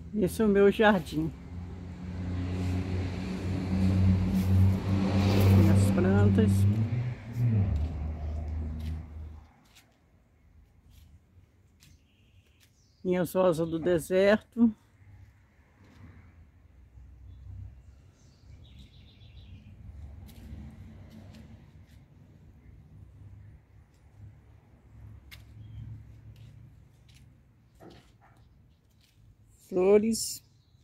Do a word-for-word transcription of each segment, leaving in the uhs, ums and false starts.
Esse é o meu jardim. Minhas plantas. Minhas rosas do deserto. Flores.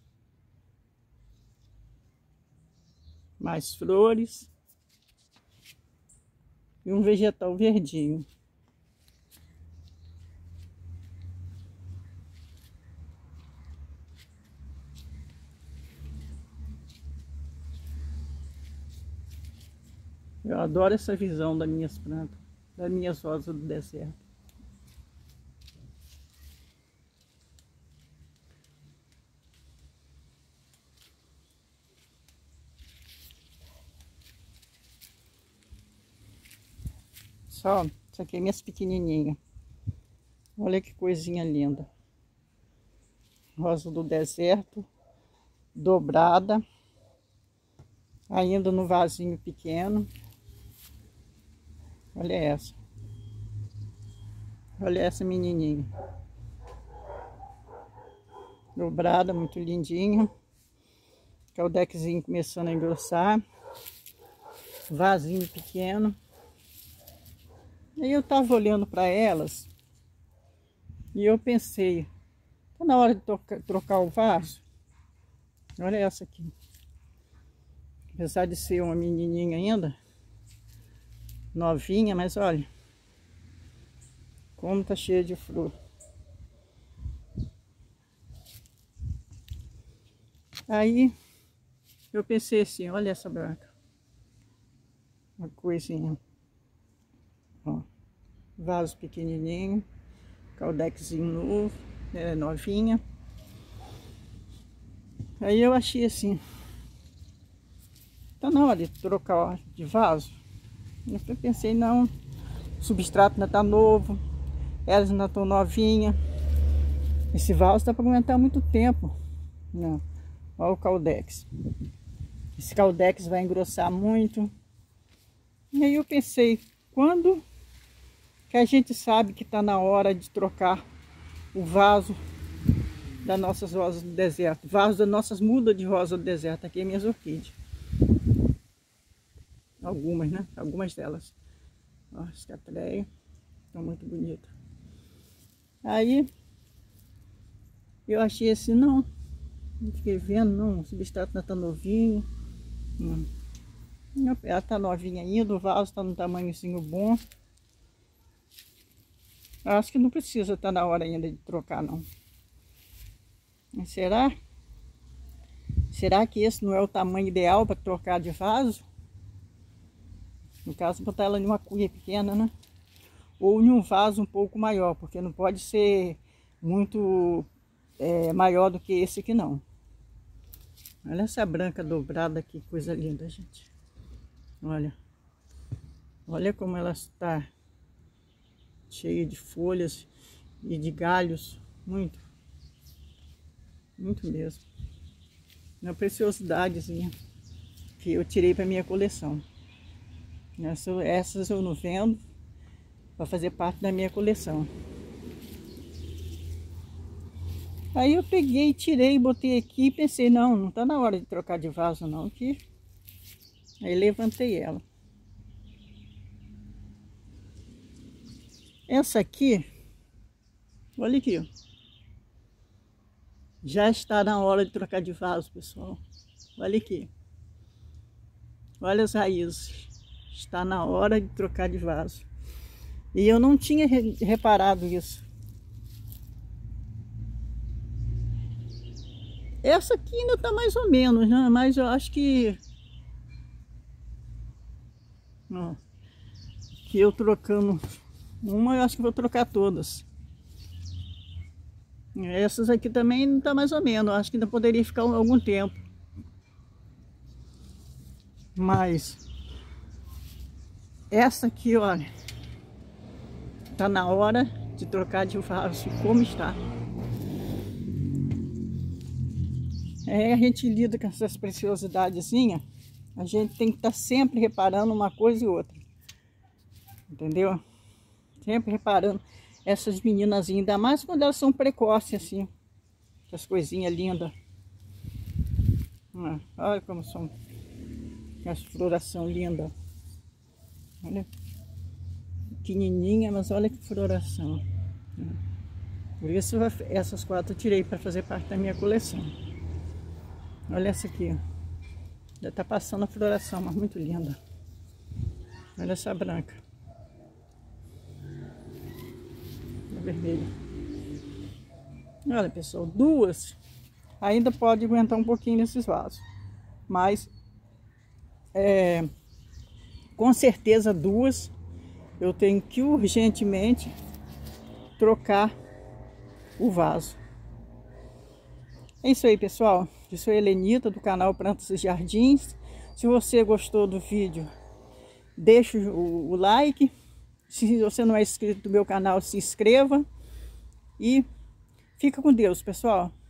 Mais flores. E um vegetal verdinho. Eu adoro essa visão das minhas plantas, das minhas rosas do deserto. Só, isso aqui é minhas pequenininhas. Olha que coisinha linda. Rosa do deserto, dobrada. Ainda no vasinho pequeno. Olha essa. Olha essa menininha. Dobrada, muito lindinha. Caudequezinho começando a engrossar. Vasinho pequeno. Aí eu tava olhando para elas. E eu pensei, tá na hora de trocar, trocar o vaso? Olha essa aqui. Apesar de ser uma menininha ainda, novinha, mas olha como tá cheia de flor. Aí eu pensei assim, olha essa branca. Uma coisinha. Ó, vaso pequenininho, caudequezinho novo, é, novinha. Aí eu achei assim, tá na hora de trocar de vaso. Eu pensei, não, o substrato ainda tá novo, elas ainda estão novinhas. Esse vaso dá para aguentar muito tempo. Não. Olha o caldex. Esse caldex vai engrossar muito. E aí eu pensei, quando que a gente sabe que está na hora de trocar o vaso das nossas rosas do deserto, vaso das nossas mudas de rosa do deserto? Aqui é minhas orquídeas. Algumas, né? Algumas delas. Ó, escatreia. Estão muito bonitas. Aí eu achei assim, não. Não fiquei vendo, não. O substrato ainda está novinho. Não. Ela está novinha ainda, o vaso está no tamanhozinho bom. Acho que não precisa, estar na hora ainda de trocar, não. Mas será? Será que esse não é o tamanho ideal para trocar de vaso? No caso, botar ela em uma cuia pequena, né? Ou em um vaso um pouco maior, porque não pode ser muito é, maior do que esse aqui, não. Olha essa branca dobrada aqui, coisa linda, gente. Olha. Olha como ela está cheia de folhas e de galhos. Muito. Muito mesmo. Uma preciosidade que eu tirei para minha coleção. Essas, essas eu não vendo para fazer parte da minha coleção. Aí eu peguei, tirei, botei aqui e pensei, não, não tá na hora de trocar de vaso não, que... Aí levantei ela. Essa aqui, olha aqui, ó. Já está na hora de trocar de vaso, pessoal. Olha aqui. Olha as raízes. Está na hora de trocar de vaso. E eu não tinha reparado isso. Essa aqui ainda tá mais ou menos, né? Mas eu acho que... Ó, que eu trocando uma, eu acho que vou trocar todas. Essas aqui também não tá mais ou menos. Eu acho que ainda poderia ficar algum tempo. Mas... essa aqui, olha, tá na hora de trocar de vaso como está. É, a gente lida com essas preciosidades, a gente tem que estar sempre reparando uma coisa e outra. Entendeu? Sempre reparando essas meninas, ainda mais quando elas são precoces assim. Essas coisinhas lindas. Ah, olha como são as floração linda. Olha. Pequenininha, mas olha que floração. Por isso essas quatro eu tirei para fazer parte da minha coleção. Olha essa aqui, ó. Já tá passando a floração, mas muito linda. Olha essa branca. A vermelha. Olha, pessoal, duas ainda pode aguentar um pouquinho nesses vasos. Mas, é, com certeza duas eu tenho que urgentemente trocar o vaso. É isso aí, pessoal. Eu sou a Helenita, do canal Plantas e Jardins. Se você gostou do vídeo, deixa o, o like. Se você não é inscrito no meu canal, se inscreva. E fica com Deus, pessoal.